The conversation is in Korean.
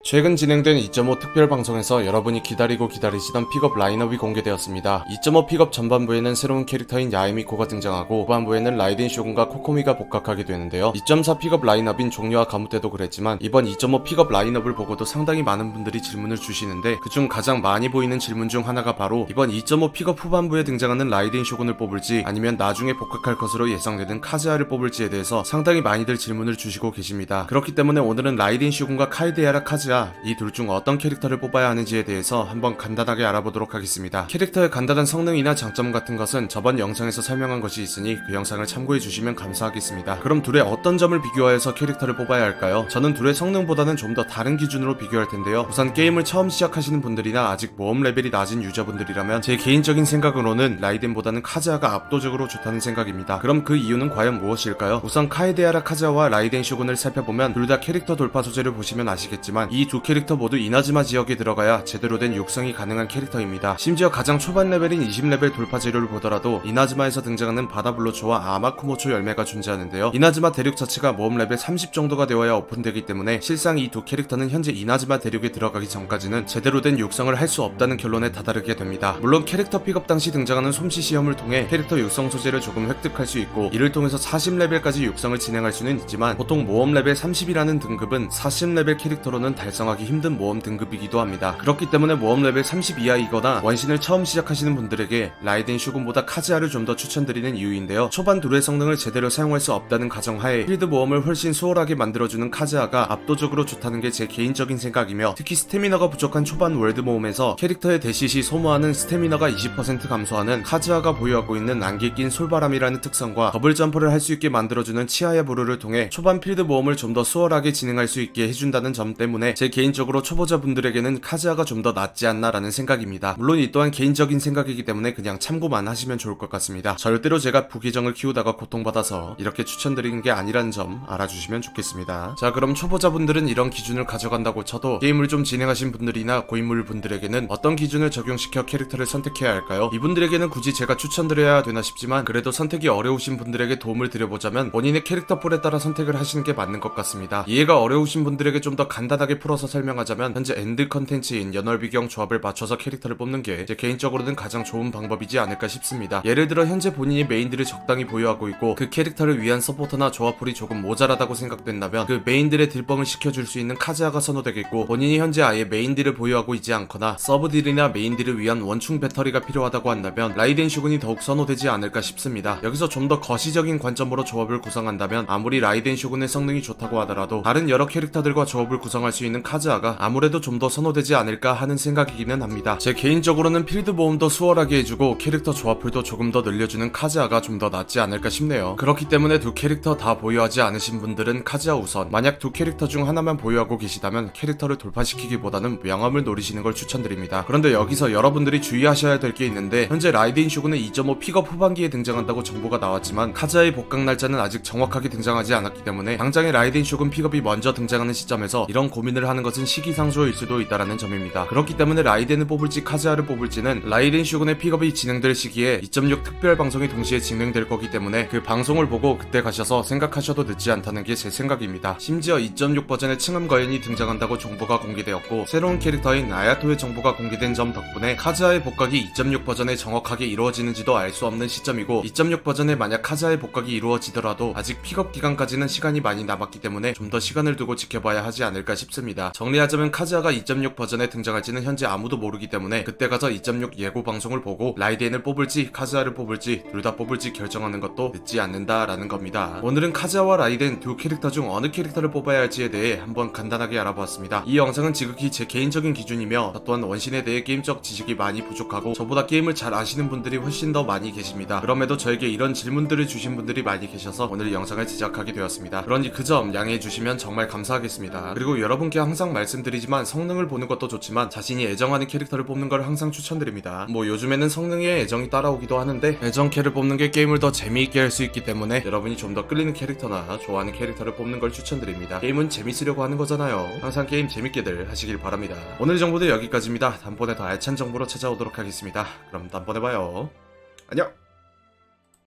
최근 진행된 2.5 특별방송에서 여러분이 기다리고 기다리시던 픽업 라인업이 공개되었습니다. 2.5 픽업 전반부에는 새로운 캐릭터인 야에미코가 등장하고 후반부에는 라이덴 쇼군과 코코미가 복각하게 되는데요. 2.4 픽업 라인업인 종료와 가무 때도 그랬지만 이번 2.5 픽업 라인업을 보고도 상당히 많은 분들이 질문을 주시는데 그중 가장 많이 보이는 질문 중 하나가 바로 이번 2.5 픽업 후반부에 등장하는 라이덴 쇼군을 뽑을지 아니면 나중에 복각할 것으로 예상되는 카즈야를 뽑을지에 대해서 상당히 많이들 질문을 주시고 계십니다. 그렇기 때문에 오늘은 라이덴 쇼군과 카에데야라 카즈야 이 둘 중 어떤 캐릭터를 뽑아야 하는지에 대해서 한번 간단하게 알아보도록 하겠습니다. 캐릭터의 간단한 성능이나 장점 같은 것은 저번 영상에서 설명한 것이 있으니 그 영상을 참고해 주시면 감사하겠습니다. 그럼 둘의 어떤 점을 비교하여서 캐릭터를 뽑아야 할까요? 저는 둘의 성능보다는 좀 더 다른 기준으로 비교할 텐데요. 우선 게임을 처음 시작하시는 분들이나 아직 모험 레벨이 낮은 유저분들이라면 제 개인적인 생각으로는 라이덴보다는 카즈야가 압도적으로 좋다는 생각입니다. 그럼 그 이유는 과연 무엇일까요? 우선 카에데야라 카즈야와 라이덴 쇼군을 살펴보면 둘 다 캐릭터 돌파 소재를 보시면 아시겠지만 이 두 캐릭터 모두 이나즈마 지역에 들어가야 제대로 된 육성이 가능한 캐릭터입니다. 심지어 가장 초반 레벨인 20레벨 돌파 재료를 보더라도 이나즈마에서 등장하는 바다블로초와 아마쿠모초 열매가 존재하는데요. 이나즈마 대륙 자체가 모험 레벨 30 정도가 되어야 오픈되기 때문에 실상 이 두 캐릭터는 현재 이나즈마 대륙에 들어가기 전까지는 제대로 된 육성을 할 수 없다는 결론에 다다르게 됩니다. 물론 캐릭터 픽업 당시 등장하는 솜씨 시험을 통해 캐릭터 육성 소재를 조금 획득할 수 있고 이를 통해서 40레벨까지 육성을 진행할 수는 있지만 보통 모험 레벨 30이라는 등급은 40레벨 캐릭터로는 달성하기 힘든 모험 등급이기도 합니다. 그렇기 때문에 모험 레벨 30 이하이거나 원신을 처음 시작하시는 분들에게 라이덴 쇼군보다 카즈야를 좀 더 추천드리는 이유인데요. 초반 둘의 성능을 제대로 사용할 수 없다는 가정하에 필드 모험을 훨씬 수월하게 만들어주는 카즈야가 압도적으로 좋다는 게 제 개인적인 생각이며 특히 스태미너가 부족한 초반 월드 모험에서 캐릭터의 대시 시 소모하는 스태미너가 20% 감소하는 카즈야가 보유하고 있는 안개 낀 솔바람이라는 특성과 더블 점프를 할 수 있게 만들어주는 치아의 부르를 통해 초반 필드 모험을 좀 더 수월하게 진행할 수 있게 해준다는 점 때문에 제 개인적으로 초보자분들에게는 카즈야가 좀 더 낫지 않나라는 생각입니다. 물론 이 또한 개인적인 생각이기 때문에 그냥 참고만 하시면 좋을 것 같습니다. 절대로 제가 부계정을 키우다가 고통받아서 이렇게 추천드리는 게 아니라는 점 알아주시면 좋겠습니다. 자, 그럼 초보자분들은 이런 기준을 가져간다고 쳐도 게임을 좀 진행하신 분들이나 고인물 분들에게는 어떤 기준을 적용시켜 캐릭터를 선택해야 할까요? 이분들에게는 굳이 제가 추천드려야 되나 싶지만 그래도 선택이 어려우신 분들에게 도움을 드려보자면 본인의 캐릭터 폴에 따라 선택을 하시는 게 맞는 것 같습니다. 이해가 어려우신 분들에게 좀 더 간단하게 풀어서 설명하자면 현재 엔드 컨텐츠인 연월비경 조합을 맞춰서 캐릭터를 뽑는 게 제 개인적으로는 가장 좋은 방법이지 않을까 싶습니다. 예를 들어 현재 본인이 메인들을 적당히 보유하고 있고 그 캐릭터를 위한 서포터나 조합풀이 조금 모자라다고 생각된다면 그 메인들의 딜뻥을 시켜줄 수 있는 카즈야가 선호되겠고 본인이 현재 아예 메인딜을 보유하고 있지 않거나 서브딜이나 메인딜을 위한 원충 배터리가 필요하다고 한다면 라이덴 쇼군이 더욱 선호되지 않을까 싶습니다. 여기서 좀 더 거시적인 관점으로 조합을 구성한다면 아무리 라이덴 쇼군의 성능이 좋다고 하더라도 다른 여러 캐릭터들과 조합을 구성할 수 있는 카즈야가 아무래도 좀 더 선호되지 않을까 하는 생각이기는 합니다. 제 개인적으로는 필드 모험도 수월하게 해주고 캐릭터 조합풀도 조금 더 늘려주는 카즈야가 좀 더 낫지 않을까 싶네요. 그렇기 때문에 두 캐릭터 다 보유하지 않으신 분들은 카즈야 우선, 만약 두 캐릭터 중 하나만 보유하고 계시다면 캐릭터를 돌파시키기보다는 명함을 노리시는 걸 추천드립니다. 그런데 여기서 여러분들이 주의하셔야 될 게 있는데 현재 라이덴 쇼군은 2.5 픽업 후반기에 등장한다고 정보가 나왔지만 카즈야의 복각 날짜는 아직 정확하게 등장하지 않았기 때문에 당장의 라이덴 쇼군 픽업이 먼저 등장하는 시점에서 이런 고민을 하는 것은 시기상조일 수도 있다라는 점입니다. 그렇기 때문에 라이덴을 뽑을지 카즈야를 뽑을지는 라이덴 쇼군의 픽업이 진행될 시기에 2.6 특별 방송이 동시에 진행될 거기 때문에 그 방송을 보고 그때 가셔서 생각하셔도 늦지 않다는 게 제 생각입니다. 심지어 2.6 버전의 층암 거인이 등장한다고 정보가 공개되었고 새로운 캐릭터인 아야토의 정보가 공개된 점 덕분에 카즈야의 복각이 2.6 버전에 정확하게 이루어지는지도 알 수 없는 시점이고 2.6 버전에 만약 카즈야의 복각이 이루어지더라도 아직 픽업 기간까지는 시간이 많이 남았기 때문에 좀 더 시간을 두고 지켜봐야 하지 않을까 싶습니다. 정리하자면 카즈야가 2.6 버전에 등장할지는 현재 아무도 모르기 때문에 그때 가서 2.6 예고 방송을 보고 라이덴을 뽑을지 카즈야를 뽑을지 둘 다 뽑을지 결정하는 것도 늦지 않는다라는 겁니다. 오늘은 카즈야와 라이덴 두 캐릭터 중 어느 캐릭터를 뽑아야 할지에 대해 한번 간단하게 알아보았습니다. 이 영상은 지극히 제 개인적인 기준이며 저 또한 원신에 대해 게임적 지식이 많이 부족하고 저보다 게임을 잘 아시는 분들이 훨씬 더 많이 계십니다. 그럼에도 저에게 이런 질문들을 주신 분들이 많이 계셔서 오늘 영상을 제작하게 되었습니다. 그러니 그 점 양해해 주시면 정말 감사하겠습니다. 그리고 여러분께 항상 말씀드리지만 성능을 보는 것도 좋지만 자신이 애정하는 캐릭터를 뽑는 걸 항상 추천드립니다. 뭐 요즘에는 성능에 애정이 따라오기도 하는데 애정캐를 뽑는 게 게임을 더 재미있게 할 수 있기 때문에 여러분이 좀 더 끌리는 캐릭터나 좋아하는 캐릭터를 뽑는 걸 추천드립니다. 게임은 재밌으려고 하는 거잖아요. 항상 게임 재밌게들 하시길 바랍니다. 오늘 정보도 여기까지입니다. 다음번에 더 알찬 정보로 찾아오도록 하겠습니다. 그럼 다음번에 봐요. 안녕!